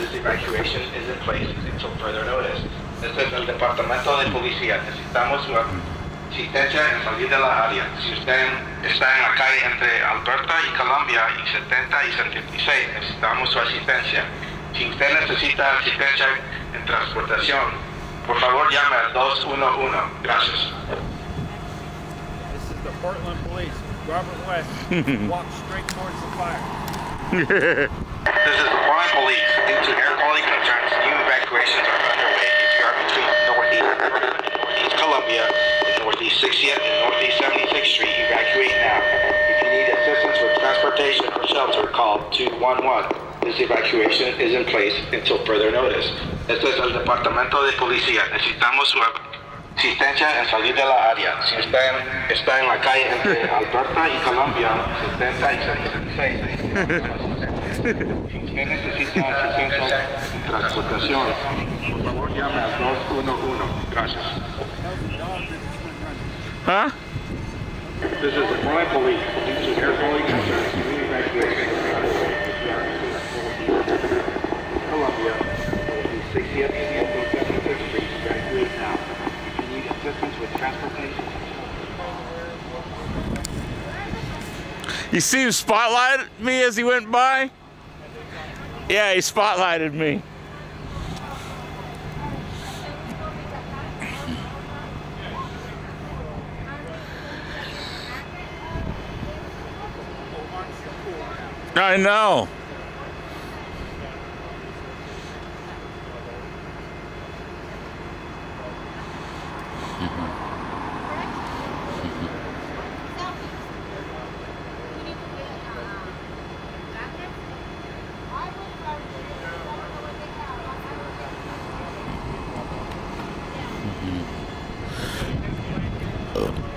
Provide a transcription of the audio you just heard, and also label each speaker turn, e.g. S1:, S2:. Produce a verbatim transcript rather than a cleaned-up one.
S1: This evacuation is in place until further notice. Este es el departamento de policía. Necesitamos su asistencia en salir de la área. Si usted está en la calle entre Alberta y Columbia y setenta y setenta y seis, necesitamos su asistencia. Si usted necesita asistencia en transportación, por favor llame al dos uno uno. Gracias.
S2: This is the Portland Police. Robert West walks straight towards the fire.
S1: This is the Portland Police. Due to air quality concerns, new evacuations are underway. If you are between Northeast and Northeast Columbia and Northeast sixtieth and Northeast seventy-sixth Street, evacuate now. If you need assistance with transportation or shelter, call two one one. This evacuation is in place until further notice. Este es el departamento de policía. Necesitamos su asistencia en salir de la área. Si usted está en la calle entre Alberta y Columbia, setenta y setenta y seis. Si usted necesita asistencia en transportación, por favor llame al dos uno uno. Gracias.
S3: Huh?
S1: This is the Portland Police. Due to air quality concerns, new evacuation. Columbia, sixtieth and seventy-sixth Street, evacuate now. If you need assistance with transportation.
S3: You see him spotlight me as he went by? Yeah, he spotlighted me. I know. Oh.